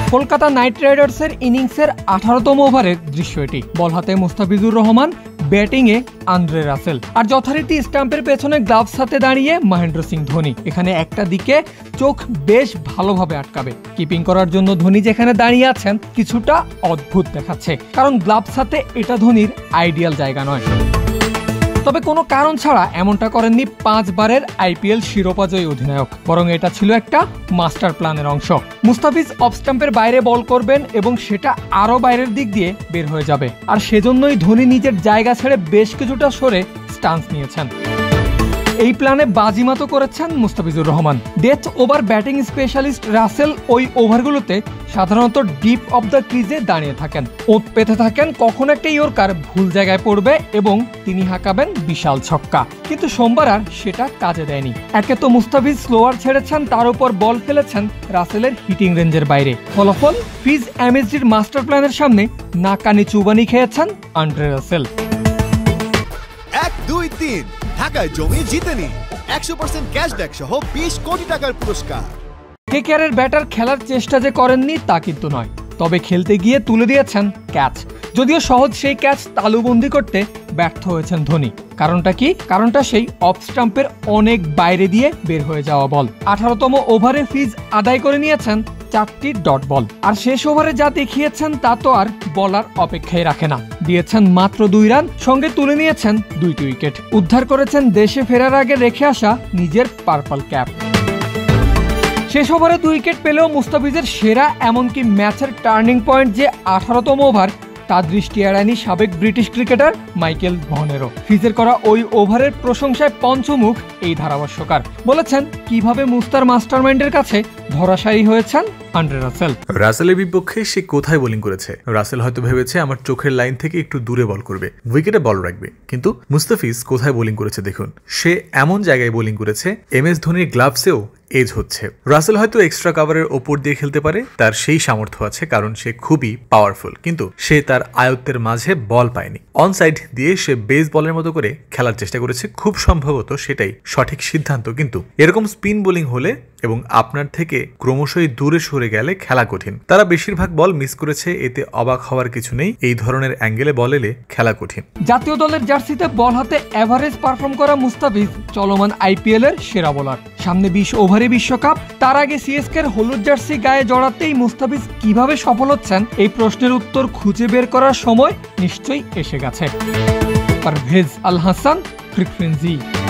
Kolkata night রাইডার্সের ইনিংসের 18তম ওভারের দৃশ্য এটি। বল হাতে মুস্তাফিজুর রহমান, ব্যাটিংয়ে আন্দ্রে রাসেল, আর যথারীতি স্টাম্পের পেছনে গ্লাভস হাতে দাঁড়িয়ে মহেন্দ্র সিং ধোনি। এখানে একটা দিকে চোখ বেশ ভালোভাবে আটকাবে। কিপিং করার জন্য ধোনি যেখানে দাঁড়িয়ে আছেন কিছুটা অদ্ভুত দেখাচ্ছে, কারণ গ্লাভস হাতে এটা ধোনির আইডিয়াল জায়গা নয়। তবে কোনো কারণ ছাড়া এমনটা করেননি 5 বারের আইপিএল শিরোপাজয়ী অধিনায়ক, বরং এটা ছিল একটা মাস্টার প্ল্যানের অংশ। মুস্তাফিজ অফ স্টাম্পের বাইরে বল করবেন এবং সেটা আরো বাইরের দিক দিয়ে বের হয়ে যাবে, আর সেজন্যই ধোনি নিজের জায়গা ছেড়ে বেশ কিছুটা সরে স্টান্স নিয়েছেন। এই প্ল্যানে বাজিমাত করেছেন Mustafizur Rahman. Death over batting specialist Russell ওই ওভারগুলোতে সাধারণত ডিপ অফ দ্য ক্রিজে দাঁড়িয়ে থাকেন, ওত পেতে থাকেন কখন একটা ইয়র্কার ভুল জায়গায় পড়বে এবং তিনি হাঁকাবেন বিশাল ছক্কা। কিন্তু সোমবার আর সেটা কাজে দেয়নি। একে তো মুস্তাফিজ স্লোয়ার ছেড়েছেন, তার উপর বল ফেলেছেন রাসেলের হিটিং রেঞ্জের বাইরে। ফলাফল ফিজ এমএসডির মাস্টার প্ল্যানের সামনে নাকানি চুবানি খেয়েছেন আন্দ্রে রাসেল। 1-2-3 ঢাকায় জমি জিতে নিন 100% ক্যাশব্যাক সহ 20 কোটি টাকার পুরস্কার। কেকেআরের ব্যাটার খেলার চেষ্টা যে করেননি তা কিন্তু নয়, তবে খেলতে গিয়ে তুলে দিয়েছেন ক্যাচ। যদিও সহজ সেই ক্যাচ তালুবন্দি করতে ব্যর্থ হয়েছেন ধোনি। কারণটা কি? কারণটা সেই অফ স্টাম্পের অনেক বাইরে দিয়ে বের হয়ে যাওয়া বল। 18তম ওভারে ফিজ আদায় করে নিয়েছেন 4টি ডট বল, আর শেষ ওভারে যা দেখিয়েছেন তা তো আর বলার অপেক্ষায় রাখে না। দিয়েছেন মাত্র 2 রান, সঙ্গে তুলে নিয়েছেন 2টি উইকেট। উদ্ধার করেছেন দেশে ফেরার আগে রেখে আসা নিজের পার্পল ক্যাপ। শেষ ওভারে 2 উইকেট পেলেও মুস্তাফিজের সেরা, এমনকি ম্যাচের টার্নিং পয়েন্ট যে 18তম ওভার তা দৃষ্টি এড়ায়নি সাবেক ব্রিটিশ ক্রিকেটার মাইকেল ভনেরও। ফিজের করা ওই ওভারের প্রশংসায় পঞ্চমুখ এই ধারাভাষ্যকার। বলেছেন কিভাবে মুস্তার মাস্টারমাইন্ডের কাছে ধরাশায়ী হয়েছেন আন্দ্রে রাসেল। রাসেলের বিপক্ষে সে কোথায় বোলিং করেছে? রাসেল হয়তো ভেবেছে আমার চোখের লাইন থেকে একটু দূরে বল করবে, উইকেটে বল রাখবে, কিন্তু মুস্তাফিজ কোথায় বোলিং করেছে দেখুন। সে এমন জায়গায় বোলিং করেছে এমএস ধোনির গ্লাভসেও এজ হচ্ছে। রাসেল হয়তো এক্সট্রা কাভারের ওপর দিয়ে খেলতে পারে, তার সেই সামর্থ্য আছে কারণ সে খুবই পাওয়ারফুল, কিন্তু সে তার আয়ত্তের মাঝে বল পায়নি। অন সাইড দিয়ে সে বেস বলের মতো করে খেলার চেষ্টা করেছে, খুব সম্ভবত সেটাই সঠিক সিদ্ধান্ত। কিন্তু এরকম স্পিন বোলিং হলে এবং আপনার থেকে ক্রমশই দূরে সরে গেলে খেলা কঠিন। তারা বেশিরভাগ বল মিস করেছে, এতে অবাক হওয়ার কিছু নেই। এই ধরনের অ্যাঙ্গেলে বল এলে খেলা কঠিন। জাতীয় দলের জার্সিতে বল হাতে এভারেজ পারফর্ম করা মুস্তাফিজ চলমান আইপিএল এর সেরা বোলার। সামনে 20 ওভারে বিশ্বকাপ, তার আগে সিএসকে এর হলুদ জার্সি গায়ে জড়াতেই মুস্তাফিজ কিভাবে সফল হচ্ছেন এই প্রশ্নের উত্তর খুঁজে বের করার সময় নিশ্চয়ই এসে গেছে। পারভেজ আল হাসান, ফ্রিকোয়েন্সি।